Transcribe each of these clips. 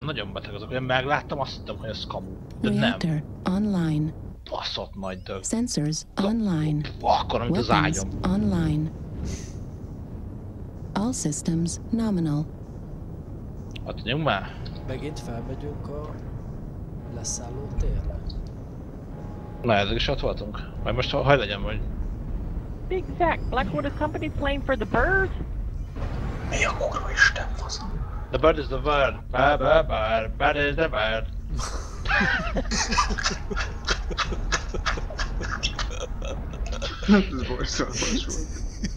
Nagyon beteg azok, én megláttam, azt hittem, hogy ez kamu. De nem. Reactor online. Baszott nagy dög. Sensors online. Akkor, amit az Weapons ágyom. online. All systems nominal. Hát nyomj már. Megint felmegyünk a leszálló térre. Na, ezek is ott voltunk. Majd most haj legyen, hogy... Big Zach, Blackwater Company playing for the birds? Mi a kurva isten fasz? The bird is the bird. Bird is the bird. Ez borzalmas volt.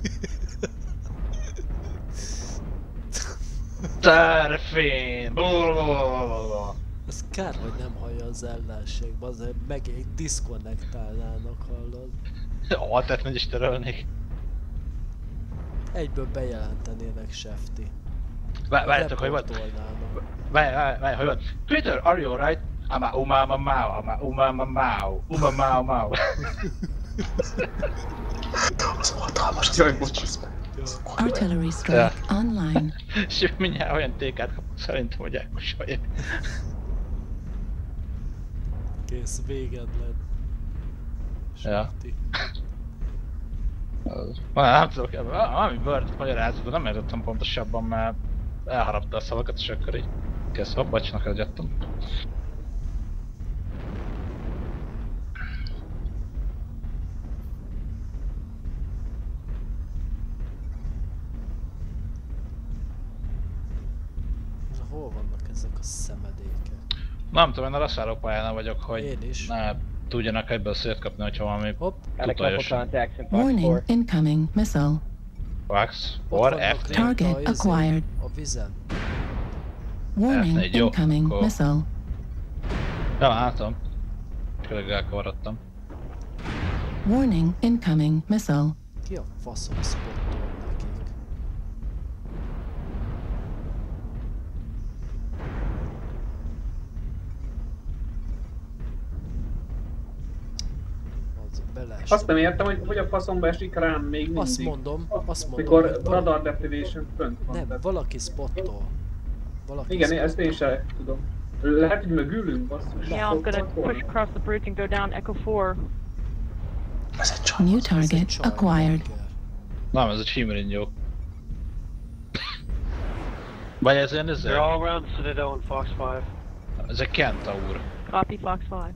Terfén! Ez kár, hogy nem hallja az ellenségbe, azért megint diszkonnektálnának, hallod? Altert meg is törölnék. Egyből bejelentenének Shefty. Várjátok, hogy van? Várj, hogy van? Peter, are you alright? Ama umama mau. Az hatalmas, jaj, bocsász meg. Artillery strike online. És mindjárt olyan tékát kapok szerintem, hogy elkusolják. Kész, véged lett. Ja. Shefty. Nem tudok, valami Bird magyarázat, de nem értettem pontosabban, mert elharapta a szavakat, és akkor így kész, hopp, bacsnak elgyettem. Hol vannak ezek a szemedékek? Nem tudom, én a leszállópályánál vagyok, hogy Én is. ne tudjanak egyből szétkapni, hogyha valami Hopp, tutajosan. Warning, incoming missile. Wax, ott or vannak F4. rajta Target a izé, acquired. a vizen. Warning, F4, jó, incoming akkor- missile. Ja, látom. Közben elkavarodtam. Warning, incoming missile. Ki a faszom spottol nekik? Az beleesett. Azt nem értem, hogy a faszomba esik rám még mindig. Azt mondom, Mikor hogy radar deprivation fönt van. nem, tehát- valaki spottol. Valaki Igen, spottol. ezt én sem tudom. Lehet, hogy mögülünk, basszus. Yeah, I'm gonna push across the bridge and go down Echo 4. Ez egy csaj. New Ez egy target csaj, acquired. bakker. Nem, ez egy Chimerinho. Vagy ez ilyen They're ezzel? all around Citadel and Fox 5. Ez egy Kentaur. Copy Fox 5.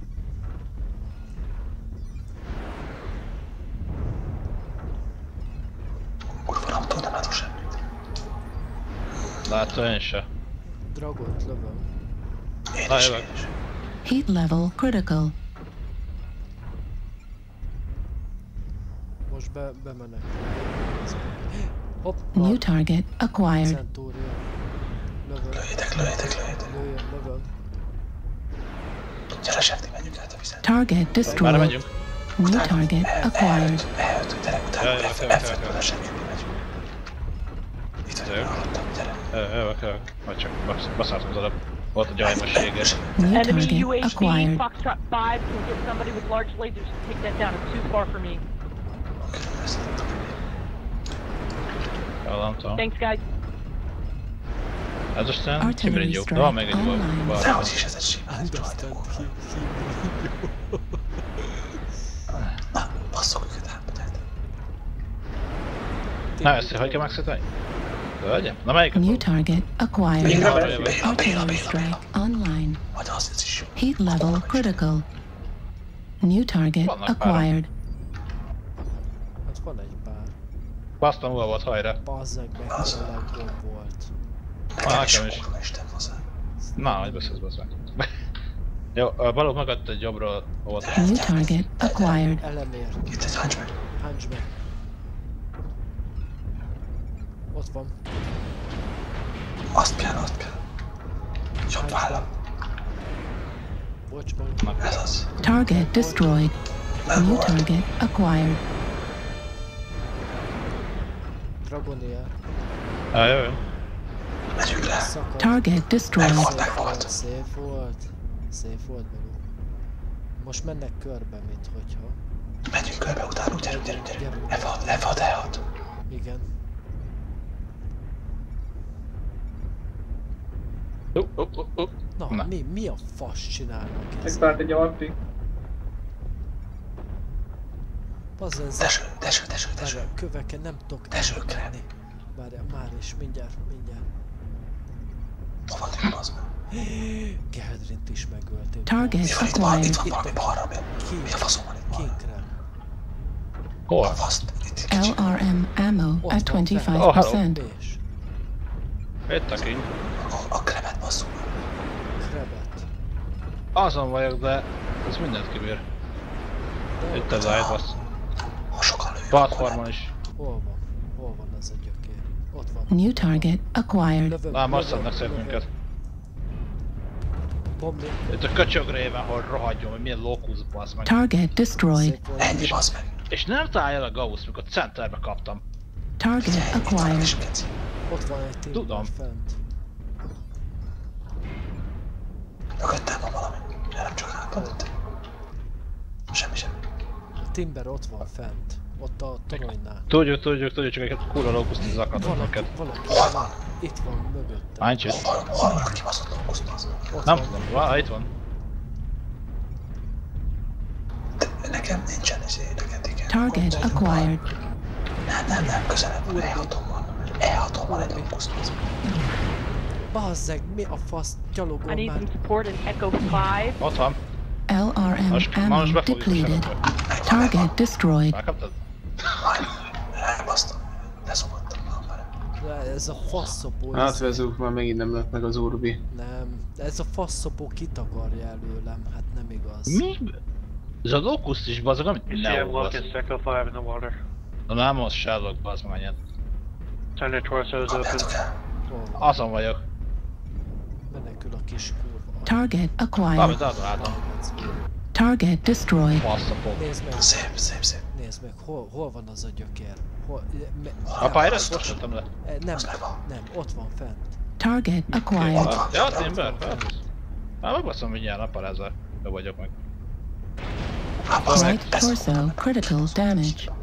Kurva nem tudom, nem látom semmit. Látszol én se. Dragont lövöm. Én Na, is, jövök. én is. Heat level critical. Most bemenek. Hopp, New target acquired. Centurion. Lövöm, Lőjétek. lövöm. Gyere, Sefti, menjünk át a vizet. Target Már destroyed. megyünk. New target acquired. E5, gyere, utána Jaj, F5-ből esetjük, mi megyünk. Itt vagyok, Jövök. hallottam, gyere. Jövök. Vagy csak baszártam az előbb. Volt a gyajmosséget. New Enemy target UHD, acquired. Foxtrot 5, can get somebody with large lasers to take that down. It's too far for me. Oké, ezt nem tudom. Jól nem tudom. Thanks, guys. Ez aztán Artillery Chimerinho. strike Van még egy online. bal. Dehogy is ez egy simán, egy csaj, de kurva. Na, basszok őket át, tehát. Na, ezt hogy kell megszíteni? Hölgyem? Na melyik? New target acquired. Béla, Artillery strike online. majd az ez is jó. Heat level critical. New target Vannak páran. acquired. Hát van egy pár. Basztam, hol volt, hajra. Bazzeg meg, Az. a legjobb volt. Nekem is nekem is. kurva isten hozzá. Na, hogy beszélsz, bassz meg. Jó, balok magadt egy jobbról volt. New target acquired. Elemér. Itt egy hunchback. Hunchback. Ott van. Azt kell. Jobb vállam. Bocs, Ez az. Target destroyed. Nem New volt. target acquired. Dragonier. Jövő. Megyünk le. Szakad. Target destroyed. Megvolt. Szép volt. Szép volt meg. Most mennek körbe, mint hogyha. Menjünk körbe utána, gyerünk. Gyerünk. Lefad, E6. Igen. Na, Na. mi a fasz csinálnak ezzel? Megtalált egy arti. Bazen, várjál, köveken nem tudok elmenni. Várjál, már is, mindjárt. Hova tűnt az meg? Geldrint is megölték. Target Mi van itt van? Itt acquired. van valami balra, mi a faszom van itt balra? Kinkrem. Hol? A faszt, itt kicsit. LRM ammo Ott at van fent. 25%. És Itt a king. A kremet basszuk. krebet. Azon vagyok, de ez mindent kibír. Itt az ájt bassz. Ha sokan lőjük, Platformon is. Hol van ez a gyökér? Ott van. New target acquired. Lövöm, Már masszadnak szép minket. Bombi. Itt a köcsög réven, hol rohadjon, hogy milyen lókusz bassz meg. Target destroyed. Szép volt. Ennyi bassz meg. És nem találja el a Gauss, mikor centerbe kaptam. Target Itt van acquired. és Geci. Ott van egy timber Tudom. fent. Mögöttem van valami. Nem csak átadott. Semmi. A timber ott van fent. Ott a toronynál. Tudjuk, csak egy kurva lókuszt zakadnak neked. Valaki. Hol van? Itt van mögöttem. Nincs itt. Hol van a kibaszott lókuszt az? Ott Nem van. tudom, itt van. Nekem nincsen neked igen. Target acquired. Nem, közelebb van. E6-on van. E6-on van egy lókuszt az. Bazzeg, mi a fasz? I Gyalogol need már. some support in Echo 5. Ott van. LRM Most ammo befogjuk a depleted. serepbe. Target destroyed. Megkaptad? Elbasztam. Leszokottam már. Ez a faszopó. Hát vezúk, már megint nem lett meg az Urbi. Nem, ez a faszopó kitakarja előlem, hát nem igaz. Mi? Ez a lókuszt is bazzag, amit You see ne him olvasz. looking Echo 5 in the water. Na nem az Sherlock, bazd meg anyád. Tender torso's open. Kapjátok el. Hol van? Azon vagyok. Menekül a kis kurva. Target acquired. Amit adom. Target destroyed. Fasz a pop. Nézd meg, Szép. nézd meg, hol van az a gyökér? A Pirates bocsottam le. Nem, Az megvan. nem, ott van fent. Target acquired. Ja, a Timber, már megbaszom mindjárt naparázzal. Be vagyok meg. Right torso critical damage.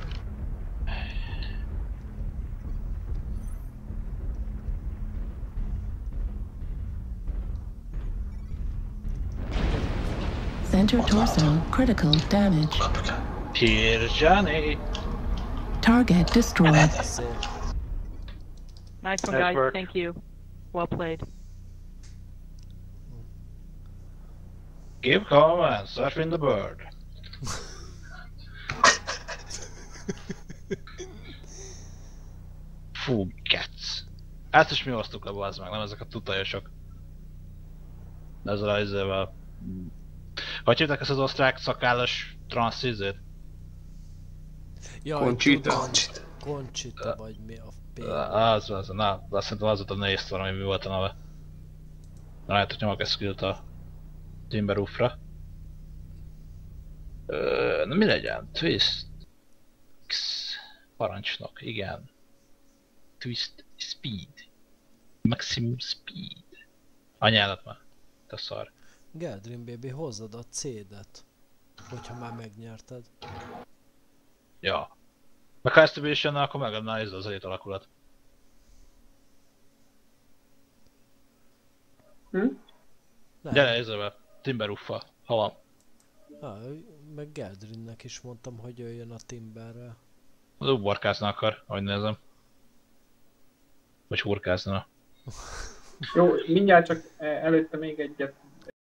Center torso critical damage. Kapjuk el. Here's Johnny. Target destroyed. Szép. Nice one, Nice guys. work. Thank you. Well played. Give command, surfing the bird. Fú, cats. Ezt is mi osztuk le, bazd meg, nem ezek a tutajosok. Ezzel a izével. Hogy hívták ezt az osztrák szakállas transzizét? Jaj, Conchita. tudom. Conchita vagy mi a p. Az, na, azt szerintem az volt a Naystorm, ami mi volt a neve. Na, lehet, hogy nyomok egy skillt a Timberroofra. Na mi legyen? Twist... Parancsnok, igen. Twist speed. Maximum speed. Anyálat már. Te szar. Geldrin baby, hozzad a CD-et. Hogyha már megnyerted. Ja. Meg ha ezt többé is jönne, akkor megadná ez az alakulat. Nem. Gyere ezzel, Timberrooffal, ha van. Meg Geldrinnek is mondtam, hogy jöjjön a Timberrel. Az uborkázni akar, ahogy nézem. Vagy hurkázni. Jó, mindjárt csak előtte még egyet